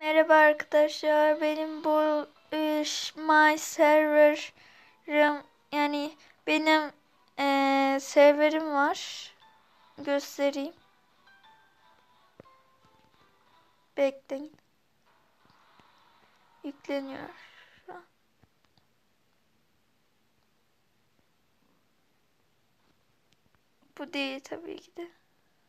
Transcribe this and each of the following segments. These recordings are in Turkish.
Merhaba arkadaşlar, benim bu my server'ım, yani benim serverim var. Göstereyim. Bekleyin. Yükleniyor şu an. Bu değil tabii ki de.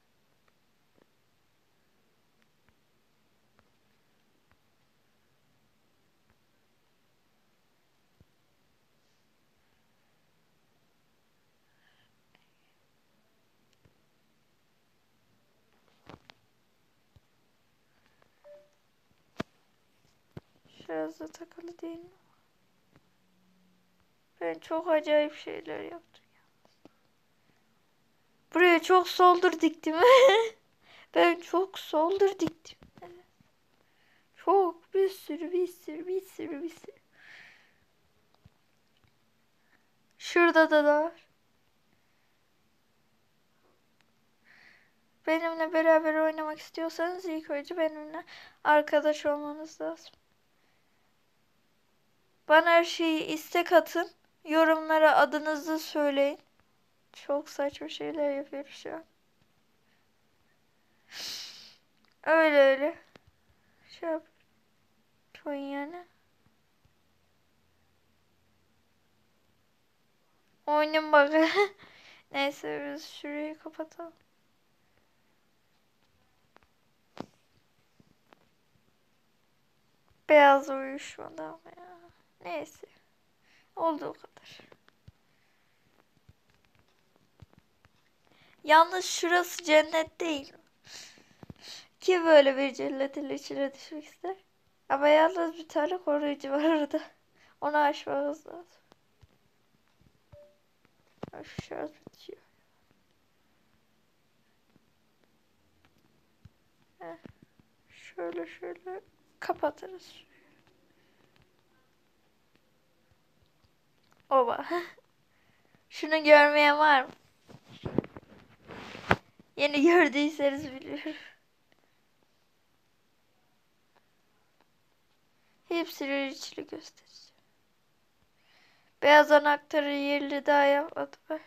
Şurası takılı değil mi? Ben çok acayip şeyler yaptım. Buraya çok soldur diktim. Ben çok soldur diktim. Çok bir sürü. Şurada da var. Benimle beraber oynamak istiyorsanız ilk önce benimle arkadaş olmanız lazım. Bana her şeyi istek atın. Yorumlara adınızı söyleyin. Çok saçma şeyler yapıyoruz şu an. Öyle. Şey yapın yani. Oyunun bak. Neyse biz şurayı kapatalım. Beyaz uyuşmadı ama ya. Neyse. Olduğu kadar. Yalnız şurası cennet değil. Kim böyle bir cennetin içine düşmek ister? Ama yalnız bir tane koruyucu var orada. Onu aşmamız lazım. Şarj bitiyor. Heh. Şöyle kapatırız. Oba. Şunu görmeyen var mı? Yeni gördüyseniz biliyorum. Hepsini içli göstereceğim. Beyaz anahtarı yerli daha yapmadım ben.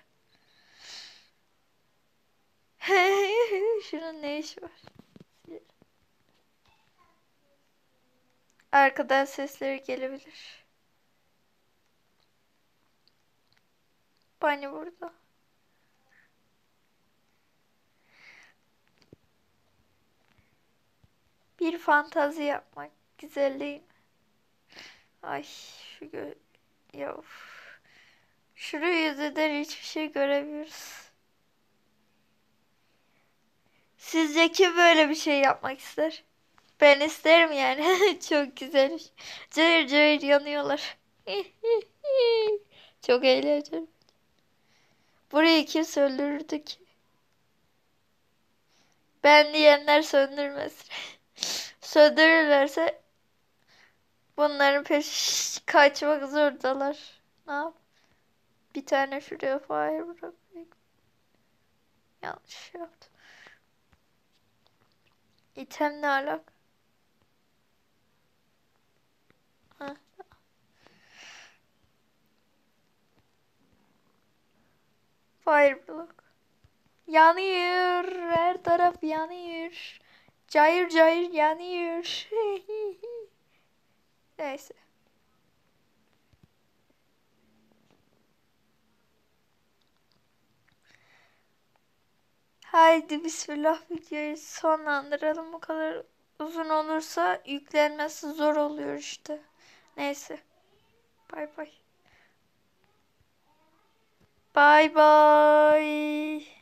Şunun ne işi var? Arkadan sesleri gelebilir. Banyo burada. Bir fantazi yapmak güzel değil mi? Ay şu ya of. Şuraya yüzünden hiçbir şey göremiyoruz. Sizce kim böyle bir şey yapmak ister? Ben isterim yani. Çok güzel. Cayır cayır yanıyorlar. Çok eğlenceli. Burayı kim söndürürdü ki? Ben diyenler söndürmesin. Söndürürlerse bunların peş kaçmak zordalar. Ne yap? Bir tane şuraya fire bırakayım. Yanlış yaptım. İtem ne alak? Ha. Fire block. Yanıyor. Her taraf yanıyor. Cayır cayır yanıyor. Neyse. Haydi bismillah, videoyu sonlandıralım. Bu kadar uzun olursa yüklenmesi zor oluyor işte. Neyse. Bay bay. Bay bay.